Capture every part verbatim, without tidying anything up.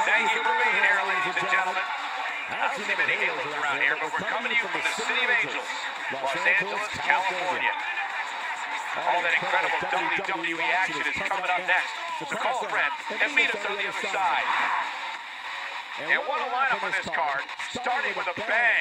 Thank you for being here, ladies and gentlemen. I don't see many hills around here, but we're coming to you from the City of Angels, Los Angeles, California. All that incredible W W E action is coming up next. So call a friend and meet us on the other side. And what a lineup on this card, starting with a bang.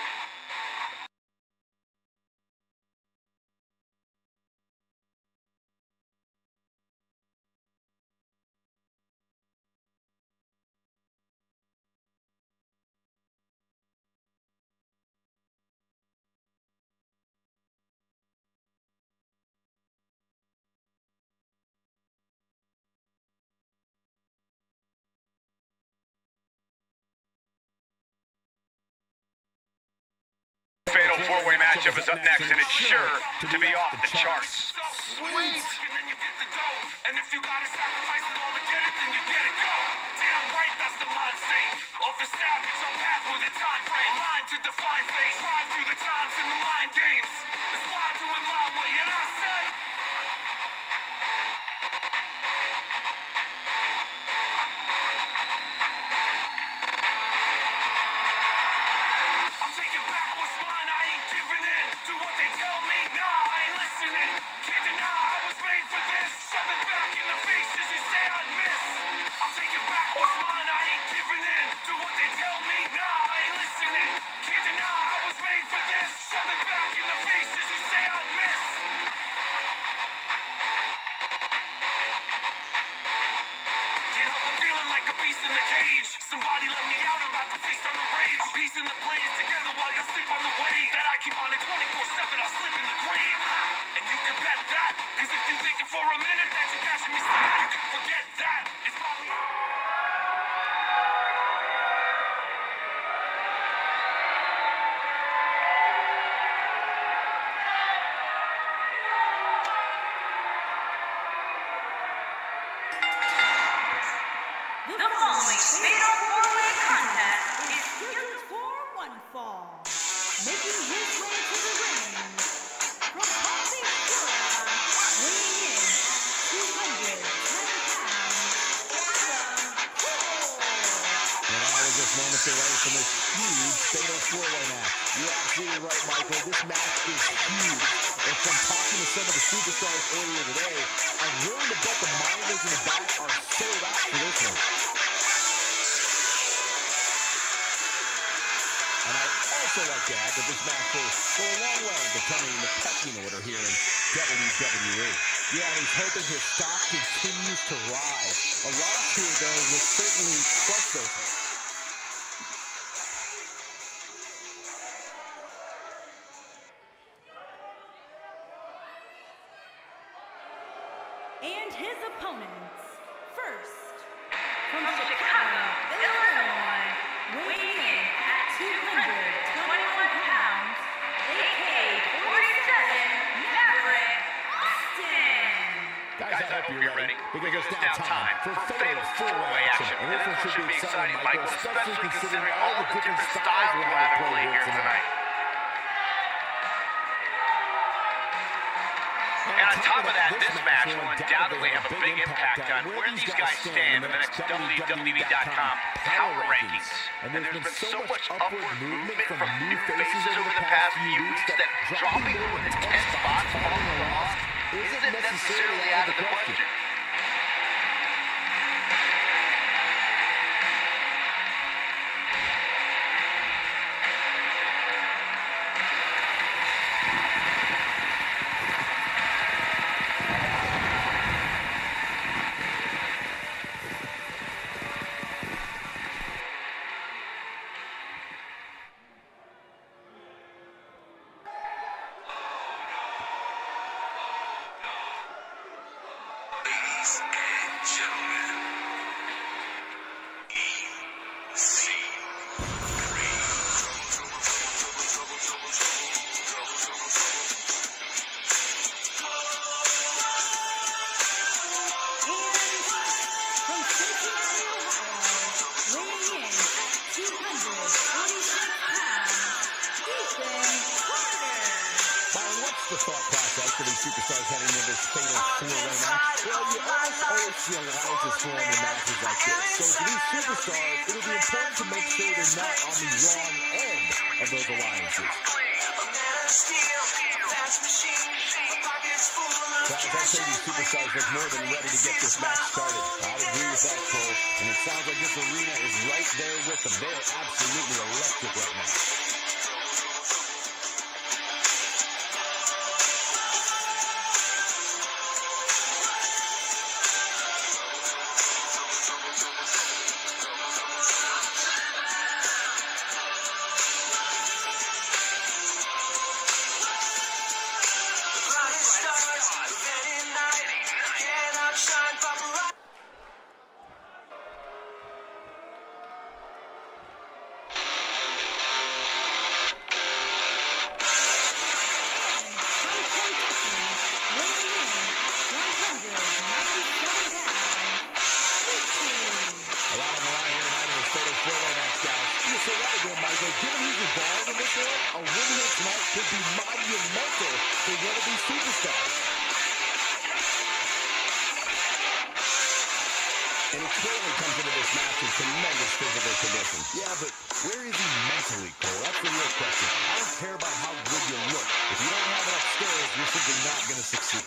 Fatal four-way matchup is up next, and it's sure to be off the charts. Sweet! And if you gotta sacrifice it all to get it, then you get it, go! Damn right, that's the mind state. Off the staff, it's on path with a time frame. Line to define face. Drive through the times in the mind games. That's why I do it my way, and I say... Somebody let me out about the feast on the rage. I'm piecing the plays together while you sleep on the wave. That I keep on it twenty-four seven, I'll slip in the grave. And you can bet that, cause if you thinking for a minute that you're catching me slipping, you can forget that. It's probably... The following fatal four-way contest is scheduled for one fall. Making his way to the ring from Palm Beach, Florida, weighing in at two hundred ten pounds, Adam Cole. And all of just moments away from this huge fatal four-way match. You're absolutely right, Michael. This match is huge. And from talking to some of the superstars earlier today, I'm willing to bet the monitors in the back are sold out for this one. And I'd also like to add that this match will go a long way in becoming the pecking order here in W W E. Yeah, and he's hoping his stock continues to rise. A loss here, though, will certainly crush those hopes. And his opponents, first, from Chicago, Illinois, weighing in at two hundred twenty-one pounds, A K forty-seven, Maverick Austin. Guys, I hope you're ready, because it's now time for fatal four-way action. And this one should be exciting, Michael, especially considering all the different styles we have to play here tonight. And on top of that, this match will undoubtedly have a big impact on where these guys stand in the next W W E dot com power rankings. And there's been so much upward movement from new faces over the past few weeks that dropping over the ten spots following a loss isn't necessarily out of the question. What's the thought process for these superstars heading into this fatal four-way match? Well, you almost always see alliances form in matches like this. So for these superstars, it'll be important to make sure they're not on the wrong end of those alliances. Guys, I'd say these superstars look more than ready to get this match started. I'll agree with that, Cole. And it sounds like this arena is right there with them. They're absolutely electric right now. Given who's involved in this one, a win here tonight could be monumental for one of these superstars. And he clearly comes into this match in tremendous physical condition. Yeah, but where is he mentally, Cole? That's the real question. I don't care about how good you look. If you don't have it upstairs, you're simply not going to succeed.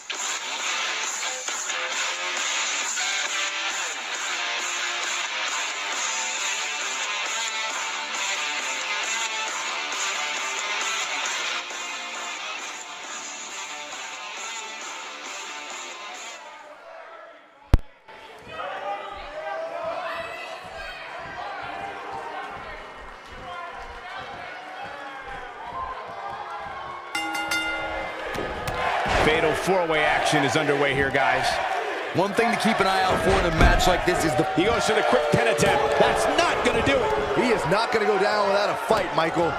Fatal four-way action is underway here, guys. One thing to keep an eye out for in a match like this is the... He goes for the quick pin attempt. That's not going to do it. He is not going to go down without a fight, Michael.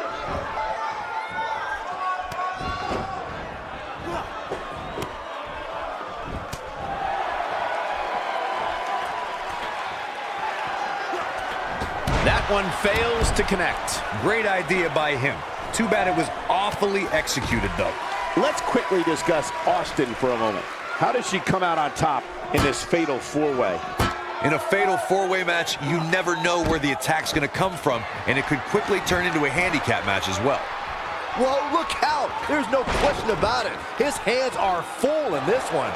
That one fails to connect. Great idea by him. Too bad it was awfully executed, though. Let's quickly discuss Austin for a moment. How does she come out on top in this fatal four-way? In a fatal four-way match, you never know where the attack's going to come from, and it could quickly turn into a handicap match as well. Well, look out. There's no question about it. His hands are full in this one.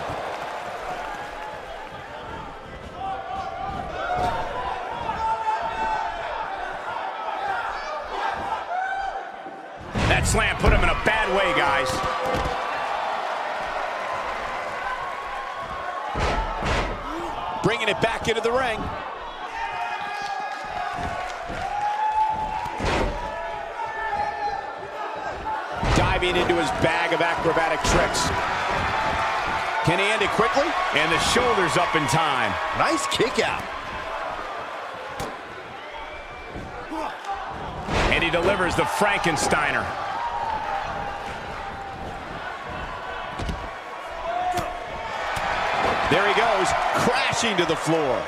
That slam put him in a bad way, guys. Bringing it back into the ring. Diving into his bag of acrobatic tricks. Can he end it quickly? And the shoulders up in time. Nice kick out. And he delivers the Frankensteiner. There he goes, crashing to the floor.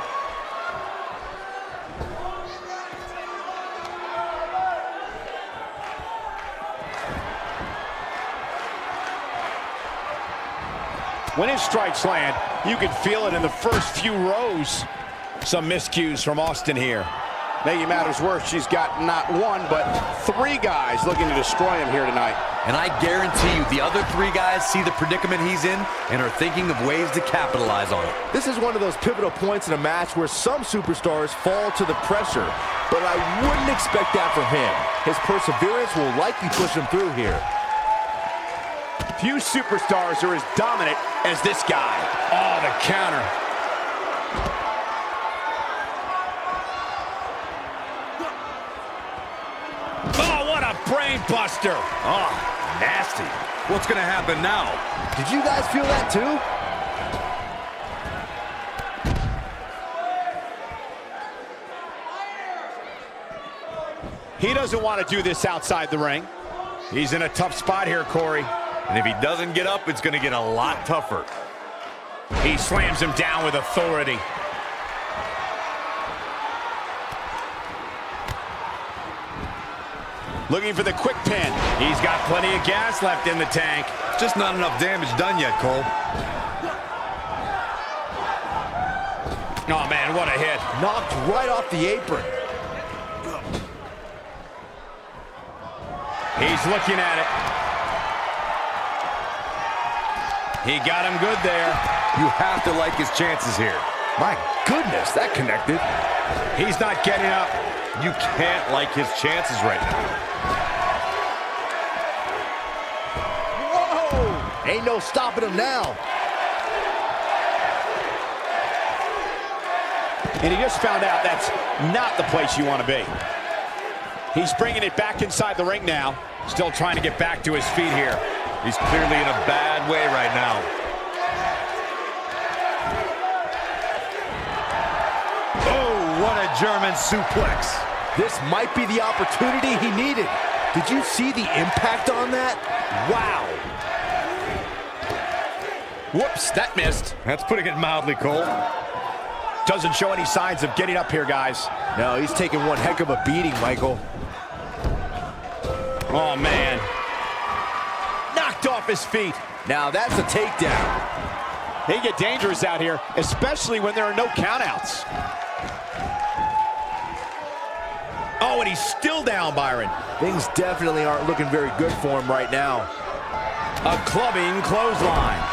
When his strikes land, you can feel it in the first few rows. Some miscues from Austin here. Making matters worse, she's got not one, but three guys looking to destroy him here tonight. And I guarantee you the other three guys see the predicament he's in and are thinking of ways to capitalize on it. This is one of those pivotal points in a match where some superstars fall to the pressure, but I wouldn't expect that from him. His perseverance will likely push him through here. Few superstars are as dominant as this guy. Oh, the counter. Oh, what a brain buster. Oh, nasty. What's going to happen now? Did you guys feel that too? He doesn't want to do this outside the ring. He's in a tough spot here, Corey. And if he doesn't get up, it's going to get a lot tougher. He slams him down with authority. Looking for the quick pin. He's got plenty of gas left in the tank. Just not enough damage done yet, Cole. Oh, man, what a hit. Knocked right off the apron. He's looking at it. He got him good there. You have to like his chances here. My goodness, that connected. He's not getting up. You can't like his chances right now. Whoa! Ain't no stopping him now. And he just found out that's not the place you want to be. He's bringing it back inside the ring now. Still trying to get back to his feet here. He's clearly in a bad way right now. Oh, what a German suplex. This might be the opportunity he needed. Did you see the impact on that? Wow. Whoops, that missed. That's putting it mildly, Cole. Doesn't show any signs of getting up here, guys. No, he's taking one heck of a beating, Michael. Oh, man. Knocked off his feet. Now that's a takedown. They get dangerous out here, especially when there are no countouts. Oh, and he's still down, Byron. Things definitely aren't looking very good for him right now. A clubbing clothesline.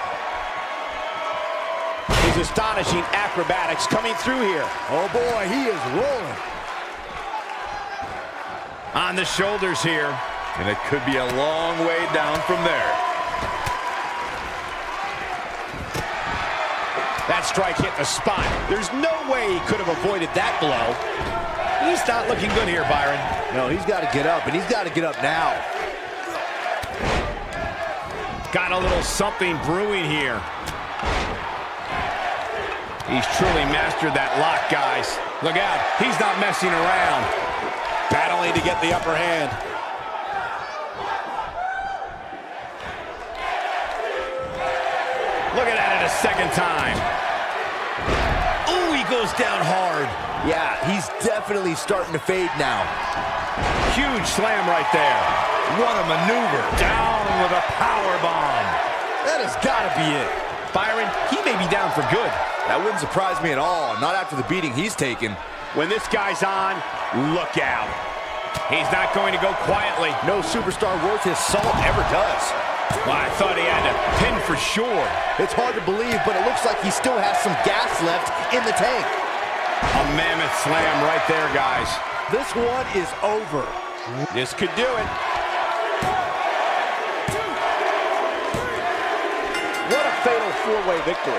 His astonishing acrobatics coming through here. Oh boy, he is rolling. On the shoulders here. And it could be a long way down from there. That strike hit the spot. There's no way he could have avoided that blow. He's not looking good here, Byron. No, he's got to get up, and he's got to get up now. Got a little something brewing here. He's truly mastered that lock, guys. Look out, he's not messing around. Battling to get the upper hand. Looking at it a second time. Ooh, he goes down hard. Yeah, he's definitely starting to fade now. Huge slam right there. What a maneuver. Down with a power bomb. That has got to be it. Byron, he may be down for good. That wouldn't surprise me at all, not after the beating he's taken. When this guy's on, look out. He's not going to go quietly. No superstar worth his salt ever does. Well, I thought he had a pin for sure. It's hard to believe, but it looks like he still has some gas left in the tank. A mammoth slam right there, guys. This one is over. This could do it. What a fatal four-way victory.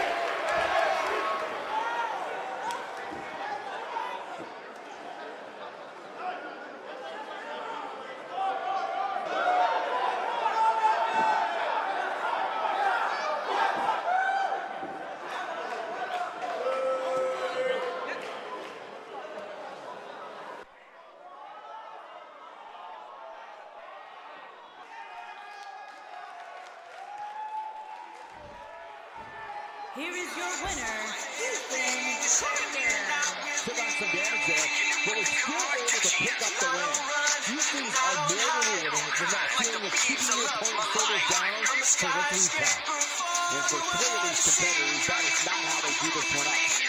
Here is your winner, Houston Champion. Took on some damage there, but was still able to pick up the win. Houston's are more rewarding than that feeling of keeping your opponent's shoulders down for the three count. And for three of these competitors, that is not how they do this one up.